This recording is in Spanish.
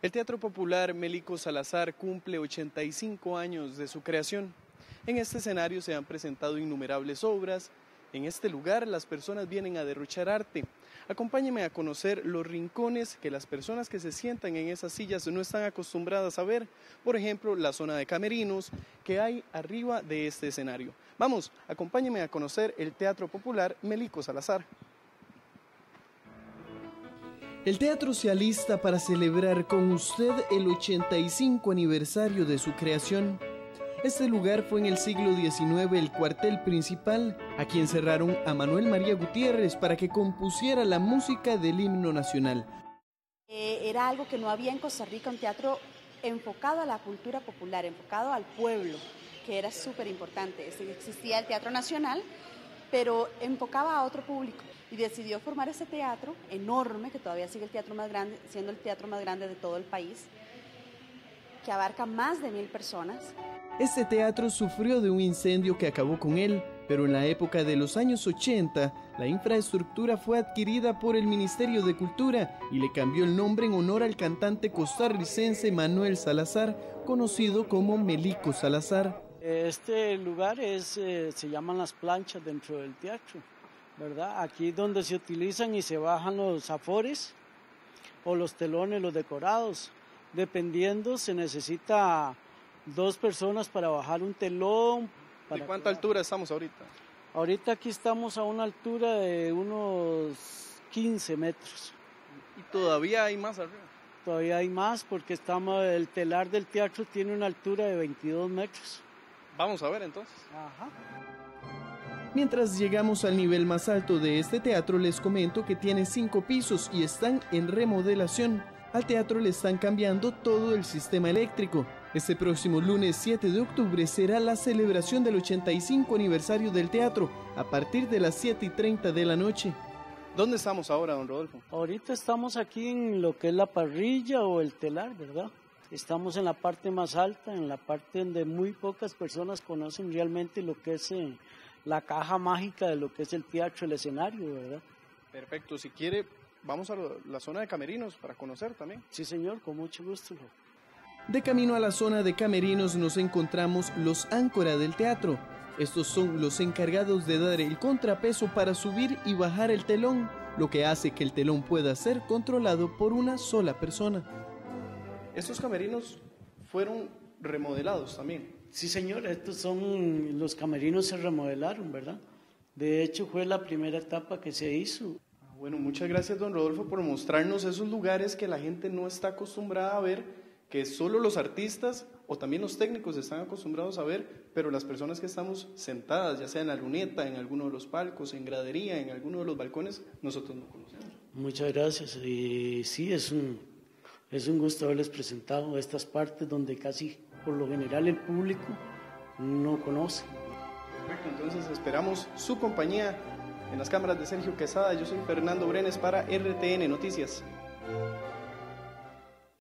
El Teatro Popular Melico Salazar cumple 85 años de su creación. En este escenario se han presentado innumerables obras. En este lugar las personas vienen a derrochar arte. Acompáñenme a conocer los rincones que las personas que se sientan en esas sillas no están acostumbradas a ver. Por ejemplo, la zona de camerinos que hay arriba de este escenario. Vamos, acompáñenme a conocer el Teatro Popular Melico Salazar. El teatro se alista para celebrar con usted el 85 aniversario de su creación. Este lugar fue en el siglo XIX el cuartel principal. Aquí encerraron a Manuel María Gutiérrez para que compusiera la música del himno nacional. Era algo que no había en Costa Rica, un teatro enfocado a la cultura popular, enfocado al pueblo, que era súper importante. Existía el Teatro Nacional, pero enfocaba a otro público. Y decidió formar ese teatro enorme, que todavía sigue el teatro más grande, siendo el teatro más grande de todo el país, que abarca más de 1000 personas. Este teatro sufrió de un incendio que acabó con él, pero en la época de los años 80, la infraestructura fue adquirida por el Ministerio de Cultura y le cambió el nombre en honor al cantante costarricense Manuel Salazar, conocido como Melico Salazar. Este lugar se llaman las planchas dentro del teatro, ¿verdad? Aquí es donde se utilizan y se bajan los afores o los telones, los decorados. Dependiendo, se necesita 2 personas para bajar un telón. ¿De cuánta altura estamos ahorita? Ahorita aquí estamos a una altura de unos 15 metros. ¿Y todavía hay más arriba? Todavía hay más porque el telar del teatro tiene una altura de 22 metros. Vamos a ver entonces. Ajá. Mientras llegamos al nivel más alto de este teatro, les comento que tiene 5 pisos y están en remodelación. Al teatro le están cambiando todo el sistema eléctrico. Este próximo lunes 7 de octubre será la celebración del 85 aniversario del teatro, a partir de las 7:30 de la noche. ¿Dónde estamos ahora, don Rodolfo? Ahorita estamos aquí en lo que es la parrilla o el telar, ¿verdad? Estamos en la parte más alta, en la parte donde muy pocas personas conocen realmente lo que es la caja mágica de lo que es el teatro, el escenario, ¿verdad? Perfecto, si quiere, vamos a la zona de camerinos para conocer también. Sí, señor, con mucho gusto. De camino a la zona de camerinos nos encontramos los áncora del teatro. Estos son los encargados de dar el contrapeso para subir y bajar el telón, lo que hace que el telón pueda ser controlado por una sola persona. Estos camerinos fueron remodelados también. Sí, señor, los camerinos se remodelaron, ¿verdad? De hecho, fue la primera etapa que se hizo. Bueno, muchas gracias, don Rodolfo, por mostrarnos esos lugares que la gente no está acostumbrada a ver, que solo los artistas o también los técnicos están acostumbrados a ver, pero las personas que estamos sentadas, ya sea en la luneta, en alguno de los palcos, en gradería, en alguno de los balcones, nosotros no conocemos. Muchas gracias. Y sí, es un gusto haberles presentado estas partes donde casi por lo general el público no conoce. Perfecto, entonces esperamos su compañía en las cámaras de Sergio Quesada. Yo soy Fernando Brenes para RTN Noticias.